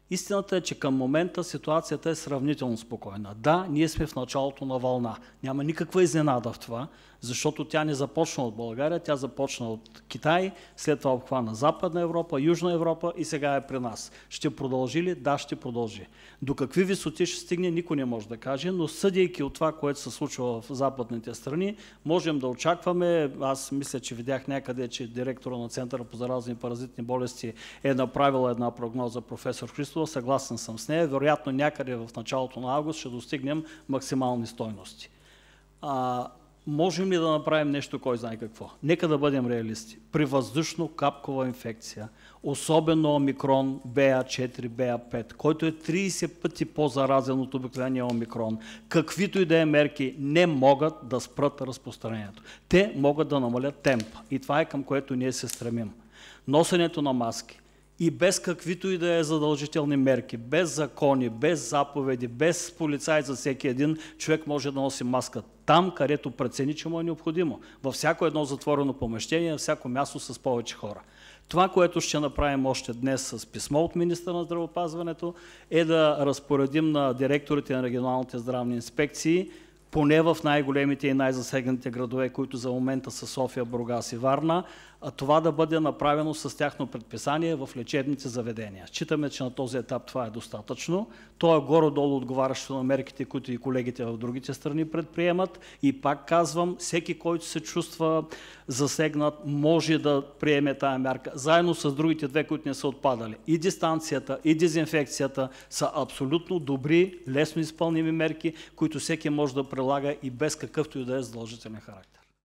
Истината е, че към момента ситуацията е сравнително спокойна. Да, ние сме в началото на вълна. Няма никаква изненада в това, защото тя не започна от България, тя започна от Китай, след това обхвана Западна Европа, Южна Европа и сега е при нас. Ще продължи ли? Да, ще продължи. До какви висоти ще стигне, никой не може да каже, но съдейки от това, което се случва в западните страни, можем да очакваме, аз мисля, че видях някъде, че директора на Центъра по заразни и паразитни болести е направила една прогноза, професор Христова, съгласен съм с нея, вероятно някъде в началото на август ще достигнем максимални стойности. Можем ли да направим нещо, кой знае какво? Нека да бъдем реалисти. При въздушно-капкова инфекция, особено омикрон BA4, BA5, който е 30 пъти по-заразен от обикновения омикрон, каквито и да е мерки, не могат да спрат разпространението. Те могат да намалят темпа. И това е към което ние се стремим. Носенето на маски. И без каквито и да е задължителни мерки, без закони, без заповеди, без полицай за всеки един, човек може да носи маска там, където прецени, че му е необходимо. Във всяко едно затворено помещение, във всяко място с повече хора. Това, което ще направим още днес с писмо от министъра на здравеопазването, е да разпоредим на директорите на регионалните здравни инспекции, поне в най-големите и най-засегнатите градове, които за момента са София, Бургас и Варна, това да бъде направено с тяхно предписание в лечебните заведения. Считаме, че на този етап това е достатъчно. То е горе-долу отговарящо на мерките, които и колегите в другите страни предприемат. И пак казвам, всеки, който се чувства засегнат, може да приеме тая мярка, заедно с другите две, които не са отпадали. И дистанцията, и дезинфекцията са абсолютно добри, лесно изпълними мерки, които всеки може да прилага и без какъвто и да е задължителен характер.